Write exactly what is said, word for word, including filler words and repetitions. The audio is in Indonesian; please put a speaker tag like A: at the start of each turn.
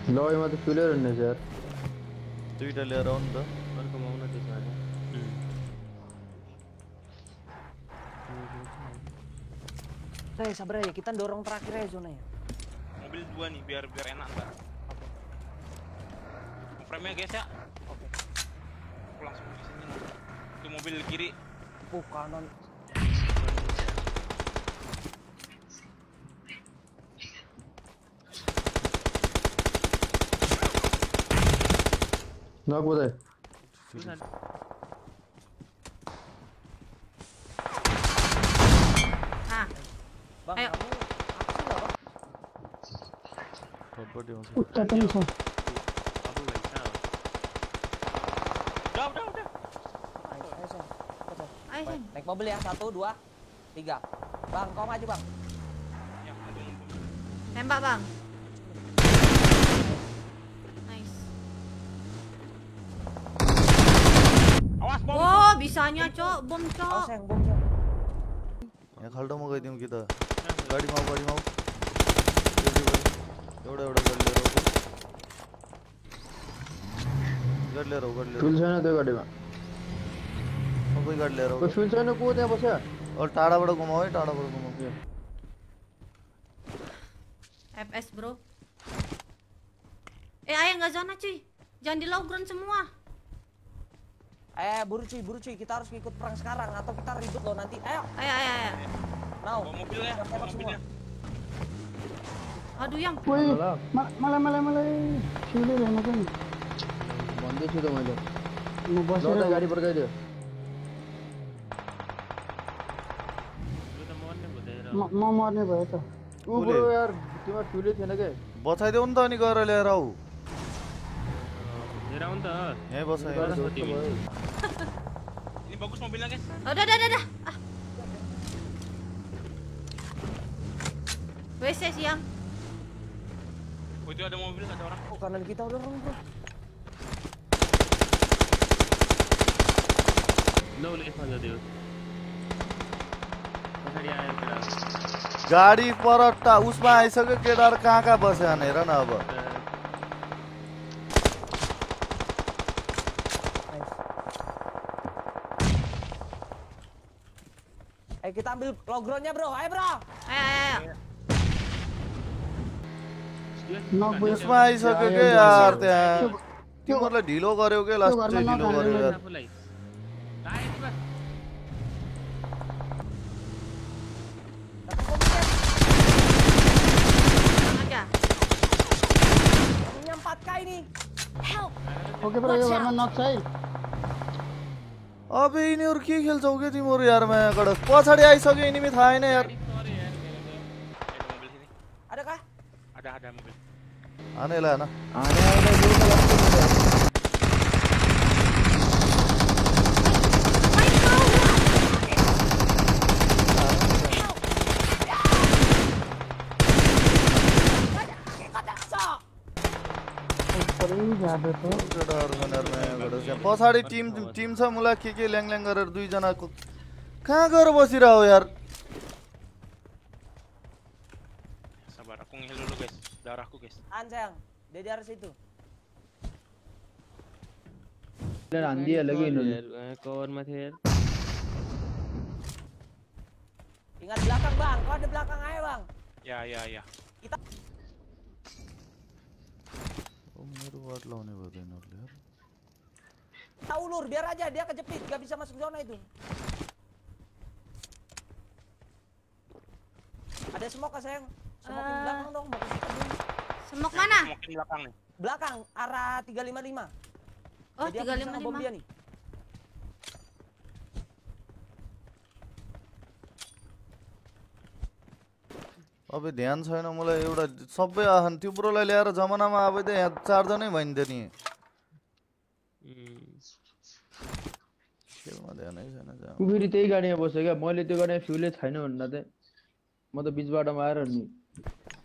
A: ल यसमा त फिलर हुने छ यार
B: दुईटा लिएर आउनु त
C: अर्को माउन त्यसमा हाल्यो
D: Ray, sabar ya, kita dorong terakhir ya zona ya.
E: Mobil dua nih biar biar enak ntar. Frame-nya guys ya.
D: Oke.
E: Aku langsung di sini. Itu mobil kiri.
D: Uh, kanan.
A: knock boday
F: Ah.
D: Bang,
F: Ayo.
D: kamu apa sih nggak, Bang?
B: फटफटी आउँछ
G: उता पनि छ
C: Aku nggak bisa.
E: Udah udah udah.
D: Ayo, ayo, Sen. Cepet, Sen.
F: Ayo,
D: Baik,
F: Sen.
D: naik mobil ya, satu, dua, tiga. Bang, kau maju bang.
E: Ya, aduh.
F: Tembak, Bang. Nice.
E: Awas bom.
F: Oh, bisanya, Cok. Bom,
D: Oh,
F: Cok.
D: sayang, bom sayang.
B: यहाँ खाल्टोमा गइदिउँ कि त गाडीमा आऊ गाडीमा आऊ एउटा एउटा गाडी लिएर आऊ गाडी लिएर आऊ गाडी लिएर
A: fuel छैन त्यो गाडीमा
B: सबै गाडी लिएर आऊ
A: को fuel छैन को त्यहाँ बस्यो
B: अल टाढाबाट घुमाऊ है टाढाबाट घुमाऊ
F: F S, bro. Eh, ayo nggak zona, cuy. Jangan di low ground semua.
D: Eh, buru cuy, buru cuy. Kita harus ikut perang sekarang atau kita ribut loh nanti. Ayo,
F: Ayo, ayo, ayo.
D: now.
E: Bawa mobil ya, bawa
D: Tembak
E: mobilnya.
F: Aduh, yang.
G: कोही
A: होला
G: म- मलाई मलाई मलाई सिउले ल्याउनु पनि
A: भन्दैछु त मैले
G: म
A: ल
G: बसेर
A: त गाडी पड्काइदियो
C: Lu udah mau nih bodoh.
G: म- म मर्ने भयो त
A: ऊ ब्रो यार तिम्रो fuel छैन के
B: बचाइदेऊ नि त अनि गएर लिएर आऊ
C: Nyerang untuk.
B: यहीँ बस
A: गाडी
B: यहाँ
A: ध्वस्त भयो
E: Ini bagus mobilnya guys.
F: Udah, udah, udah, udah. Ah. W C siang.
E: Oh itu ada mobil ada orang.
D: Oh, kanan kita udah orang bro.
C: No लेस मा जादियो. पछाडी आयो केटा.
B: गाडी पर टा- उसमा आइसक्यो केटाहरू कहाँ कहाँ बस्यो भने हेर न अब
D: Nice. Eh, kita ambil logronya bro. Ayo bro.
F: Ayo, ayo, ayo.
G: नक भयो
B: उसमा आइसक्यो के यार त्यहाँ तिमीहरूलाई ढिलो गर्यो के लास्ट
G: घरमा
B: चाहिँ ढिलो
G: नखाने
B: गर्यो यार
C: आफूलाई. आयो बस.
F: Tenang aja.
D: Punya empat K ini.
G: Okay bro यो घरमा नक छ है
B: अब यिनीहरू के खेल्छौ के तिमीहरू यार मायाबाट पछाडि आइसक्यो यिनी थाहा छैन यार
E: Sorry ya. Ada mobil sini.
D: Ada kah?
E: Ada ada mobil.
B: हानेला हैन
A: आने आउने गुरु त लाग्छ
G: परै जाडो छ
B: केटाहरू छन् यार मायाबाट चाहिँ पछाडि टिम टिम छ मुला के के ल्याङ ल्याङ गरेर दुईजनाको कहाँ गएर बसिरह यार
E: Sabar aku ngehil dulu guys. Darahku guys.
D: An sayang. Dia di arah situ.
A: ले हान्दिया लगे इन्होंने
C: यार कवर मा थियो यार.
D: Ingat belakang bang. Kau ada belakang aja bang.
E: Ya ya ya.
B: ओ मेरो वाट लाउने भयो त यिनीहरूले यार
D: Kita ulur biar aja dia kejepit. Gak bisa masuk zona itu. Ada smoke kah sayang? Smoke di
F: Eh.
D: belakang dong. Bagus kita dulu.
F: Semok mana?
E: Mungkin belakang nih.
D: Belakang arah tiga lima lima.
F: Oh,
D: Jadi aku
F: tiga
D: bisa
F: lima
D: ngebom
F: lima.
D: dia nih.
B: अब ध्यान छैन मलाई एउटा सबै आछन् तिब्रोलाई ल्याएर जमानामा अब त यहाँ चारजनै भइन्थ्यो नि खेलमा ध्यानै छैन जहाँ
A: ऊ फेरि त्यही गाडीमा बस्यो क्या मैले त्यो गाडीमा फ्युलै छैन भन्दा चाहिँ म त बिच बाटोमा आएर नि